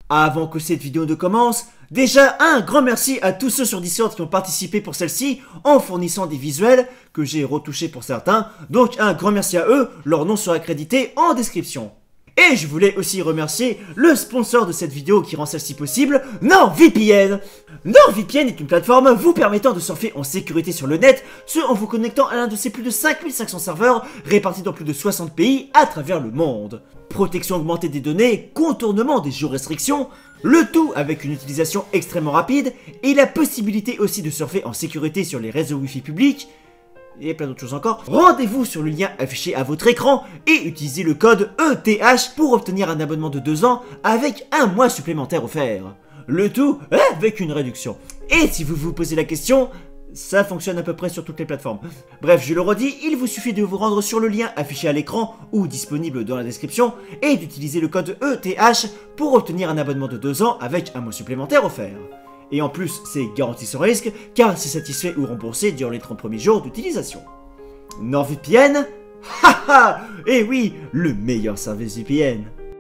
Avant que cette vidéo ne commence, déjà un grand merci à tous ceux sur Discord qui ont participé pour celle-ci en fournissant des visuels que j'ai retouchés pour certains, donc un grand merci à eux, leur nom sera crédité en description. Et je voulais aussi remercier le sponsor de cette vidéo qui rend celle-ci possible, NordVPN. NordVPN est une plateforme vous permettant de surfer en sécurité sur le net, ce en vous connectant à l'un de ses plus de 5500 serveurs répartis dans plus de 60 pays à travers le monde. Protection augmentée des données, contournement des géorestrictions, le tout avec une utilisation extrêmement rapide et la possibilité aussi de surfer en sécurité sur les réseaux Wi-Fi publics, et plein d'autres choses encore. Rendez-vous sur le lien affiché à votre écran et utilisez le code ETH pour obtenir un abonnement de 2 ans avec un mois supplémentaire offert. Le tout avec une réduction. Et si vous vous posez la question, ça fonctionne à peu près sur toutes les plateformes. Bref, je le redis, il vous suffit de vous rendre sur le lien affiché à l'écran ou disponible dans la description et d'utiliser le code ETH pour obtenir un abonnement de 2 ans avec un mois supplémentaire offert. Et en plus, c'est garanti sans risque, car c'est satisfait ou remboursé durant les 30 premiers jours d'utilisation. NordVPN, haha, et oui, le meilleur service VPN.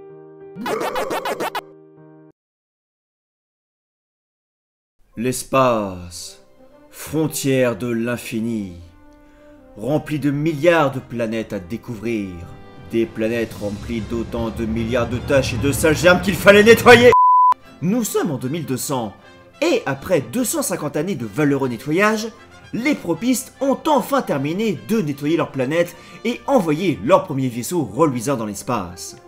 L'espace, frontière de l'infini, rempli de milliards de planètes à découvrir, des planètes remplies d'autant de milliards de taches et de sales germes qu'il fallait nettoyer. Nous sommes en 2200. Et après 250 années de valeureux nettoyage, les propistes ont enfin terminé de nettoyer leur planète et envoyé leur premier vaisseau reluisant dans l'espace.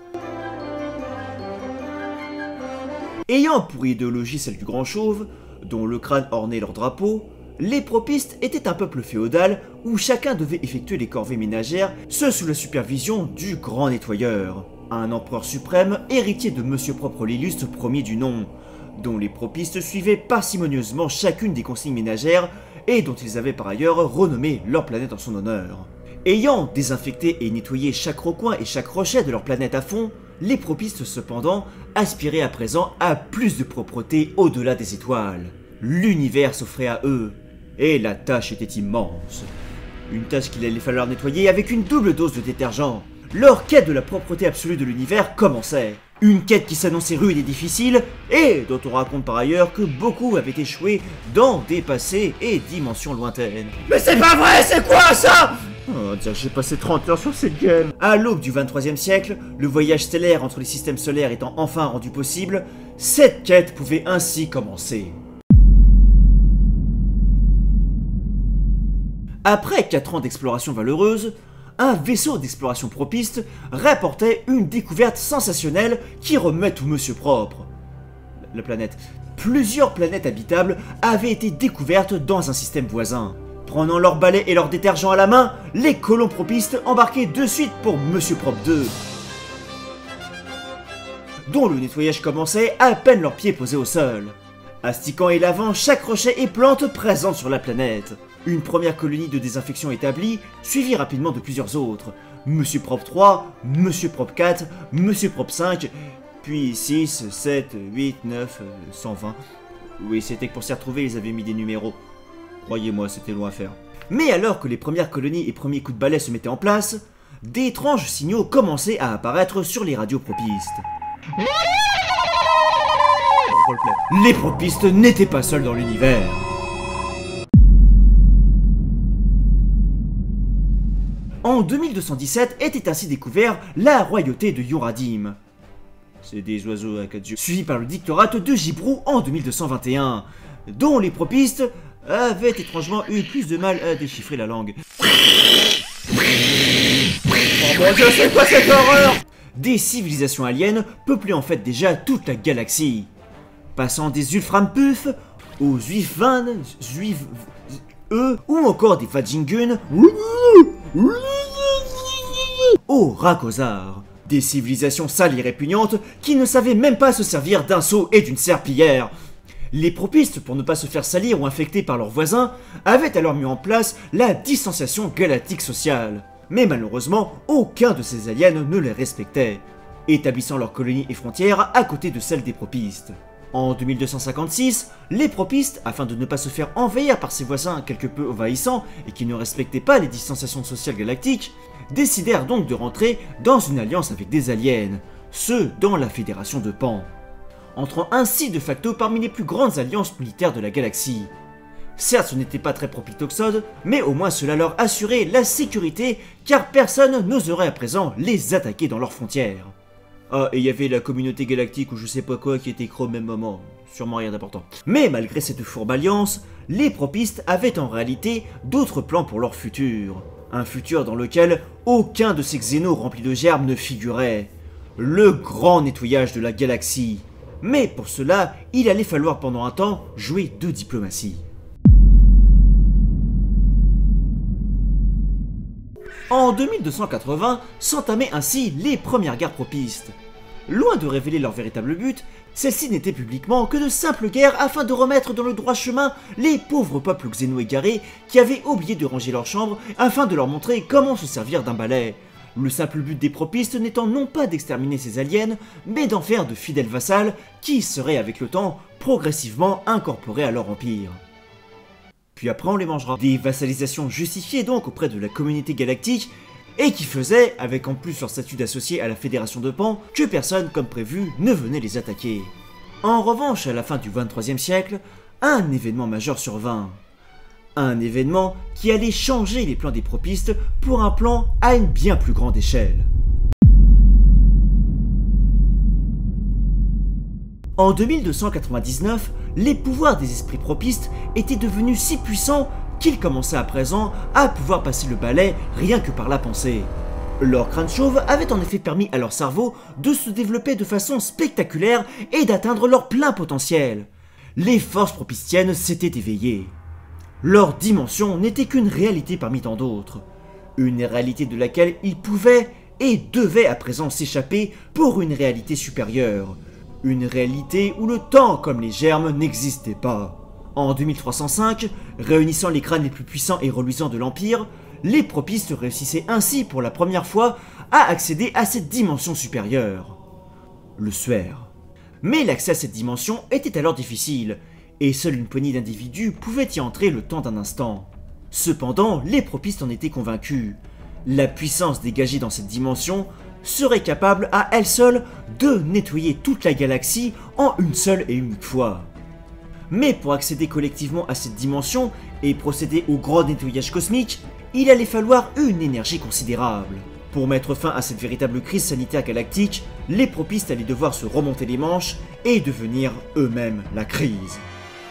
Ayant pour idéologie celle du grand chauve, dont le crâne ornait leur drapeau, les propistes étaient un peuple féodal où chacun devait effectuer les corvées ménagères, ce sous la supervision du grand nettoyeur, un empereur suprême héritier de Monsieur Propre l'illustre premier du nom, dont les propistes suivaient parcimonieusement chacune des consignes ménagères et dont ils avaient par ailleurs renommé leur planète en son honneur. Ayant désinfecté et nettoyé chaque recoin et chaque rocher de leur planète à fond, les propistes cependant aspiraient à présent à plus de propreté au-delà des étoiles. L'univers s'offrait à eux, et la tâche était immense. Une tâche qu'il allait falloir nettoyer avec une double dose de détergent. Leur quête de la propreté absolue de l'univers commençait. Une quête qui s'annonçait rude et difficile, et dont on raconte par ailleurs que beaucoup avaient échoué dans des passés et dimensions lointaines. Mais c'est pas vrai, c'est quoi ça? Oh, dire que j'ai passé 30 heures sur cette game. À l'aube du 23e siècle, le voyage stellaire entre les systèmes solaires étant enfin rendu possible, cette quête pouvait ainsi commencer. Après 4 ans d'exploration valeureuse, un vaisseau d'exploration propiste rapportait une découverte sensationnelle qui remet tout monsieur propre. La planète. Plusieurs planètes habitables avaient été découvertes dans un système voisin. Prenant leur balai et leur détergent à la main, les colons propistes embarquaient de suite pour Monsieur Propre 2, dont le nettoyage commençait à peine leurs pieds posés au sol, astiquant et lavant chaque rocher et plante présente sur la planète. Une première colonie de désinfection établie, suivie rapidement de plusieurs autres. Monsieur Propre 3, Monsieur Propre 4, Monsieur Propre 5, puis 6, 7, 8, 9, 120. Oui, c'était que pour s'y retrouver, ils avaient mis des numéros. Croyez-moi, c'était long à faire. Mais alors que les premières colonies et premiers coups de balai se mettaient en place, d'étranges signaux commençaient à apparaître sur les radios propistes. Les propistes n'étaient pas seuls dans l'univers. En 2217 était ainsi découvert la royauté de Yoradim. C'est des oiseaux à 4 yeux. Suivi par le dictorat de Gibrou en 2221, dont les propistes avaient étrangement eu plus de mal à déchiffrer la langue. Oh mon dieu, c'est quoi cette horreur? Des civilisations aliens peuplaient en fait déjà toute la galaxie, passant des Ulframpuf aux Zuifvan, ou encore des Vajingun, aux Rakuzar. Des civilisations sales et répugnantes qui ne savaient même pas se servir d'un seau et d'une serpillière. Les propistes, pour ne pas se faire salir ou infecter par leurs voisins, avaient alors mis en place la distanciation galactique sociale. Mais malheureusement, aucun de ces aliens ne les respectait, établissant leurs colonies et frontières à côté de celles des propistes. En 2256, les propistes, afin de ne pas se faire envahir par ses voisins quelque peu envahissants et qui ne respectaient pas les distanciations sociales galactiques, décidèrent donc de rentrer dans une alliance avec des aliens, ceux dans la Fédération de Pan. entrant ainsi de facto parmi les plus grandes alliances militaires de la galaxie. Certes, ce n'était pas très propitoxode, mais au moins cela leur assurait la sécurité, car personne n'oserait à présent les attaquer dans leurs frontières. Ah, et il y avait la communauté galactique ou je sais pas quoi qui était écrit au même moment, sûrement rien d'important. Mais malgré cette fourbe alliance, les propistes avaient en réalité d'autres plans pour leur futur. Un futur dans lequel aucun de ces xénos remplis de germes ne figurait. Le grand nettoyage de la galaxie. Mais pour cela, il allait falloir pendant un temps jouer de diplomatie. En 2280, s'entamaient ainsi les premières guerres propistes. Loin de révéler leur véritable but, celles-ci n'étaient publiquement que de simples guerres afin de remettre dans le droit chemin les pauvres peuples xéno égarés qui avaient oublié de ranger leurs chambres afin de leur montrer comment se servir d'un balai. Le simple but des propistes n'étant non pas d'exterminer ces aliens, mais d'en faire de fidèles vassals qui seraient avec le temps progressivement incorporés à leur empire. Puis après on les mangera. Des vassalisations justifiées donc auprès de la communauté galactique et qui faisaient, avec en plus leur statut d'associé à la Fédération de Pan, que personne comme prévu ne venait les attaquer. En revanche, à la fin du XXIIIe siècle, un événement majeur survint. Un événement qui allait changer les plans des propistes pour un plan à une bien plus grande échelle. En 2299, les pouvoirs des esprits propistes étaient devenus si puissants qu'ils commençaient à présent à pouvoir passer le balai rien que par la pensée. Leur crâne chauve avait en effet permis à leur cerveau de se développer de façon spectaculaire et d'atteindre leur plein potentiel. Les forces propistiennes s'étaient éveillées. Leur dimension n'était qu'une réalité parmi tant d'autres. Une réalité de laquelle ils pouvaient et devaient à présent s'échapper pour une réalité supérieure. Une réalité où le temps comme les germes n'existait pas. En 2305, réunissant les crânes les plus puissants et reluisants de l'Empire, les propistes réussissaient ainsi pour la première fois à accéder à cette dimension supérieure. Le Suaire. Mais l'accès à cette dimension était alors difficile, et seule une poignée d'individus pouvait y entrer le temps d'un instant. Cependant, les propistes en étaient convaincus. La puissance dégagée dans cette dimension serait capable à elle seule de nettoyer toute la galaxie en une seule et unique fois. Mais pour accéder collectivement à cette dimension et procéder au grand nettoyage cosmique, il allait falloir une énergie considérable. Pour mettre fin à cette véritable crise sanitaire galactique, les propistes allaient devoir se remonter les manches et devenir eux-mêmes la crise.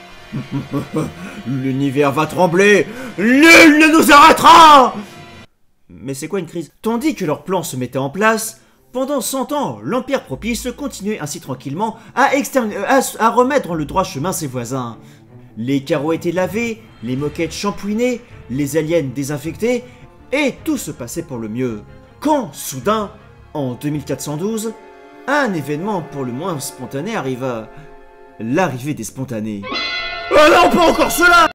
L'univers va trembler, nul ne nous arrêtera! Mais c'est quoi une crise? Tandis que leur plan se mettait en place, pendant 100 ans, l'Empire propice continuait ainsi tranquillement à remettre dans le droit chemin ses voisins. Les carreaux étaient lavés, les moquettes shampouinées, les aliens désinfectés, et tout se passait pour le mieux. Quand, soudain, en 2412, un événement pour le moins spontané arriva. L'arrivée des spontanés. Oh non, pas encore cela!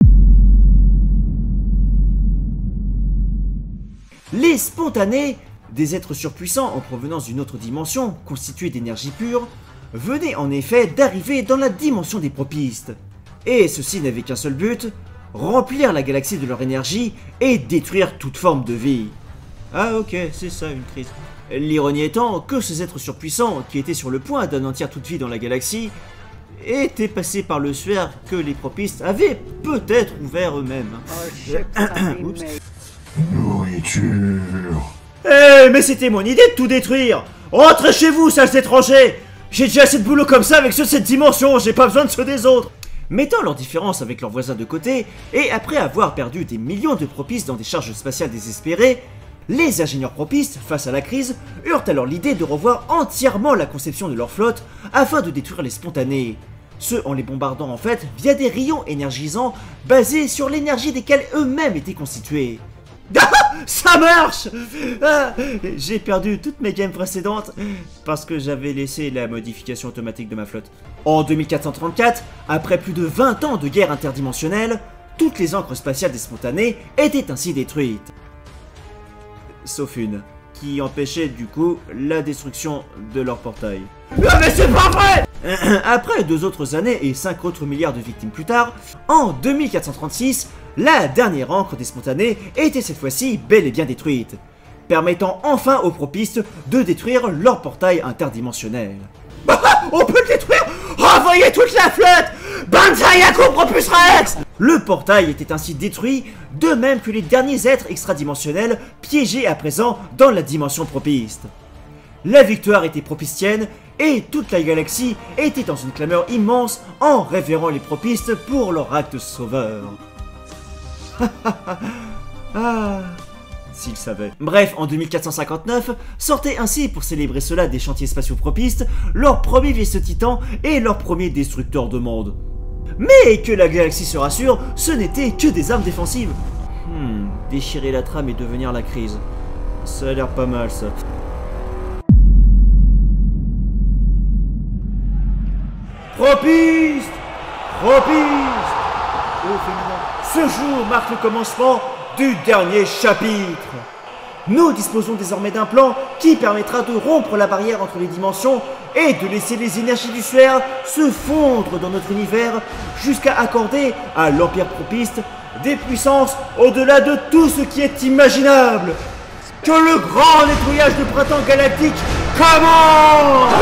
Les spontanés, des êtres surpuissants en provenance d'une autre dimension, constitués d'énergie pure, venaient en effet d'arriver dans la dimension des propistes. Et ceux-ci n'avaient qu'un seul but, remplir la galaxie de leur énergie et détruire toute forme de vie. Ah ok, c'est ça une crise. L'ironie étant que ces êtres surpuissants, qui étaient sur le point d'anéantir toute vie dans la galaxie, étaient passés par le Suaire que les propistes avaient peut-être ouvert eux-mêmes. Oups. Nourriture. Eh, mais c'était mon idée de tout détruire! Rentrez chez vous, sales étrangers! J'ai déjà assez de boulot comme ça avec ceux de cette dimension, j'ai pas besoin de ceux des autres! Mettant leur différence avec leurs voisins de côté, et après avoir perdu des millions de propistes dans des charges spatiales désespérées, les ingénieurs propistes, face à la crise, eurent alors l'idée de revoir entièrement la conception de leur flotte afin de détruire les spontanés. Ce en les bombardant en fait via des rayons énergisants basés sur l'énergie desquels eux-mêmes étaient constitués. Ah, ça marche! Ah, j'ai perdu toutes mes games précédentes parce que j'avais laissé la modification automatique de ma flotte. En 2434, après plus de 20 ans de guerre interdimensionnelle, toutes les ancres spatiales des spontanés étaient ainsi détruites. Sauf une, qui empêchait du coup la destruction de leur portail. Ah mais c'est pas vrai! Après 2 autres années et 5 autres milliards de victimes plus tard, en 2436, la dernière ancre des spontanés était cette fois-ci bel et bien détruite, permettant enfin aux propistes de détruire leur portail interdimensionnel. On peut le détruire. Renvoyez toute la flotte. Banzai Yaku Propus Rex. Le portail était ainsi détruit, de même que les derniers êtres extradimensionnels piégés à présent dans la dimension propiste. La victoire était propistienne et toute la galaxie était dans une clameur immense en révérant les propistes pour leur acte sauveur. Ah, s'ils savaient. Bref, en 2459, sortait ainsi pour célébrer cela des chantiers spatiaux propistes, leur premier vaisseau titan et leur premier destructeur de monde. Mais que la galaxie se rassure, ce n'était que des armes défensives. Déchirer la trame et devenir la crise. Ça a l'air pas mal ça. Propiste! Propiste! Au féminin. Ce jour marque le commencement du dernier chapitre. Nous disposons désormais d'un plan qui permettra de rompre la barrière entre les dimensions et de laisser les énergies du sphère se fondre dans notre univers jusqu'à accorder à l'Empire propiste des puissances au-delà de tout ce qui est imaginable. Que le grand nettoyage de printemps galactique commence!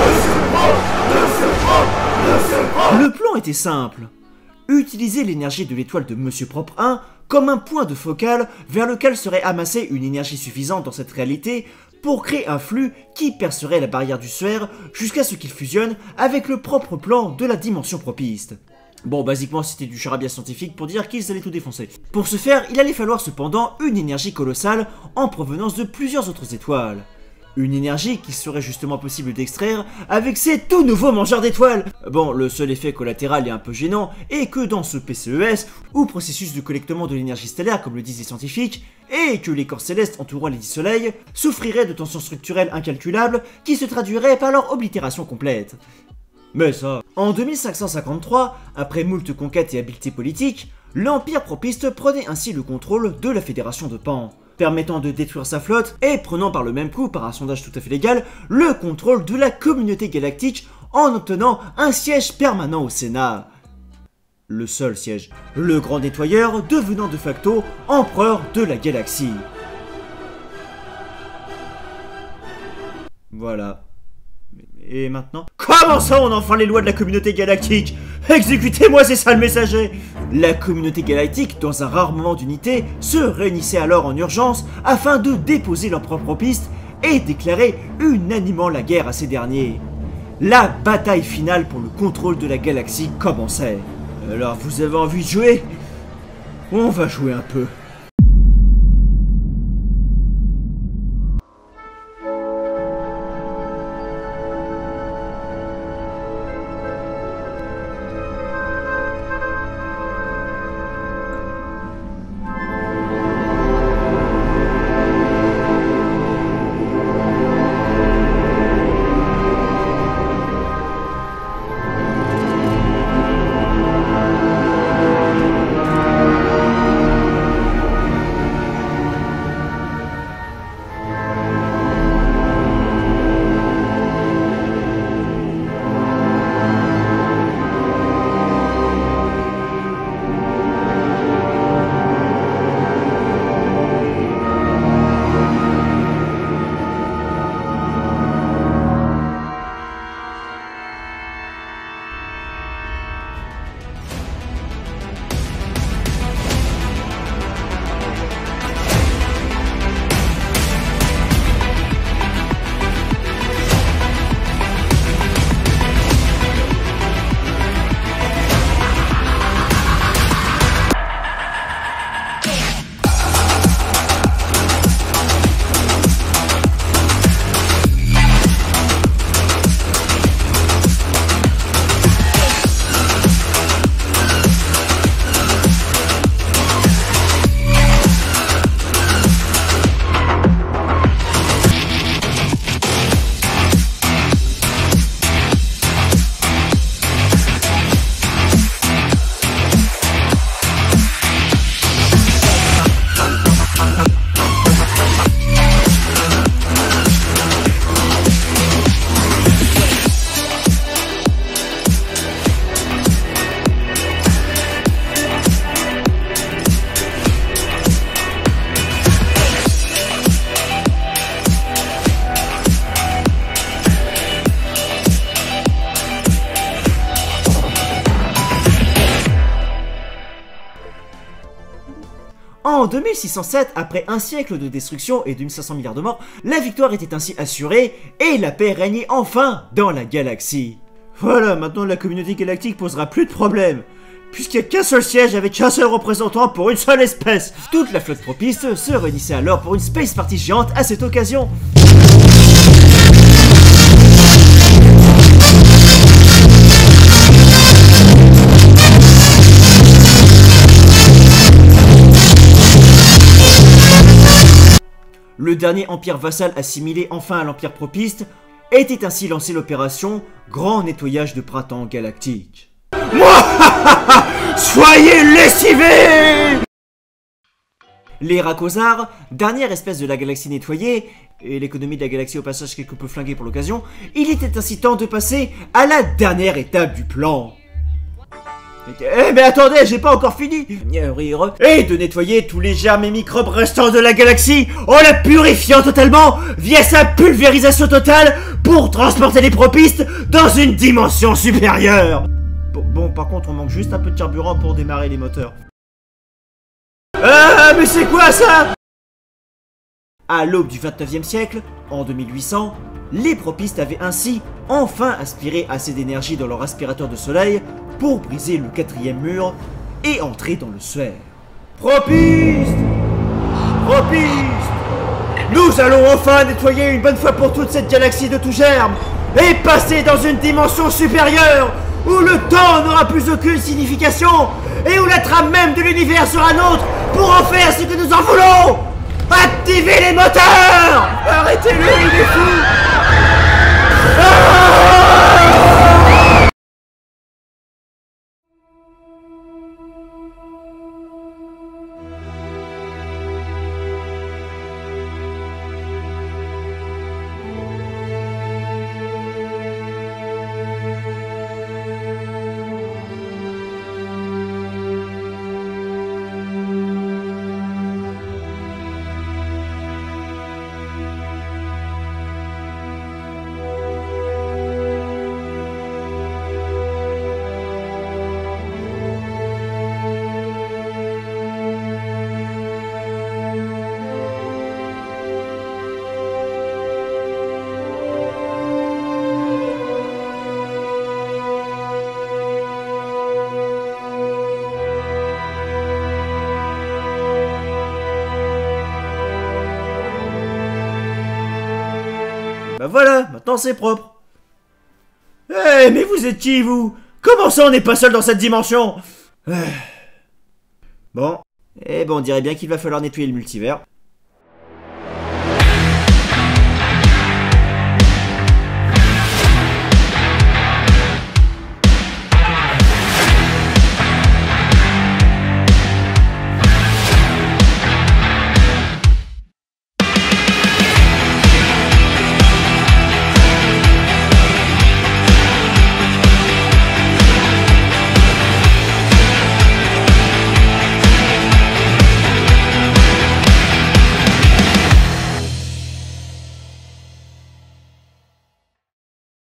Le plan était simple. Utiliser l'énergie de l'étoile de Monsieur Propre 1 comme un point de focal vers lequel serait amassée une énergie suffisante dans cette réalité pour créer un flux qui percerait la barrière du sphère jusqu'à ce qu'il fusionne avec le propre plan de la dimension propiste. Bon, basiquement c'était du charabia scientifique pour dire qu'ils allaient tout défoncer. Pour ce faire, il allait falloir cependant une énergie colossale en provenance de plusieurs autres étoiles. Une énergie qu'il serait justement possible d'extraire avec ces tout nouveaux mangeurs d'étoiles. Bon, le seul effet collatéral est un peu gênant, est que dans ce PCES, ou processus de collectement de l'énergie stellaire comme le disent les scientifiques, et que les corps célestes entourant les 10 soleils souffriraient de tensions structurelles incalculables qui se traduiraient par leur oblitération complète. Mais ça... En 2553, après moult conquêtes et habiletés politiques, l'Empire propiste prenait ainsi le contrôle de la Fédération de Pan, permettant de détruire sa flotte et prenant par le même coup, par un sondage tout à fait légal, le contrôle de la communauté galactique en obtenant un siège permanent au Sénat. Le seul siège. Le grand nettoyeur devenant de facto empereur de la galaxie. Voilà. Et maintenant? Comment ça on enfreint les lois de la communauté galactique? Exécutez-moi ces sales messagers! La communauté galactique, dans un rare moment d'unité, se réunissait alors en urgence afin de déposer leur propre piste et déclarer unanimement la guerre à ces derniers. La bataille finale pour le contrôle de la galaxie commençait. Alors vous avez envie de jouer? On va jouer un peu. En 2607, après un siècle de destruction et 2500 milliards de morts, la victoire était ainsi assurée et la paix régnait enfin dans la galaxie. Voilà, maintenant la communauté galactique posera plus de problèmes, puisqu'il n'y a qu'un seul siège avec un seul représentant pour une seule espèce. Toute la flotte propiste se réunissait alors pour une space party géante à cette occasion. Le dernier empire vassal assimilé enfin à l'empire propiste était ainsi lancé l'opération Grand Nettoyage de Printemps Galactique. Soyez lessivés! Les Rhakozars, dernière espèce de la galaxie nettoyée, et l'économie de la galaxie au passage quelque peu flinguée pour l'occasion, il était ainsi temps de passer à la dernière étape du plan. Eh mais attendez, j'ai pas encore fini. Et de nettoyer tous les germes et microbes restants de la galaxie en la purifiant totalement via sa pulvérisation totale pour transporter les propistes dans une dimension supérieure. Bon, par contre, on manque juste un peu de carburant pour démarrer les moteurs. Ah, mais c'est quoi ça? À l'aube du 29e siècle, en 2800, les propistes avaient ainsi enfin aspiré assez d'énergie dans leur aspirateur de soleil pour briser le 4e mur et entrer dans le sphère. Propistes! Propistes! Nous allons enfin nettoyer une bonne fois pour toutes cette galaxie de tout germe et passer dans une dimension supérieure où le temps n'aura plus aucune signification et où la trame même de l'univers sera nôtre pour en faire ce que nous en voulons! Activez les moteurs! Arrêtez-le, il est fou! Bah voilà, maintenant c'est propre. Eh, mais vous êtes qui, vous? Comment ça on n'est pas seul dans cette dimension? Bon. Eh ben on dirait bien qu'il va falloir nettoyer le multivers.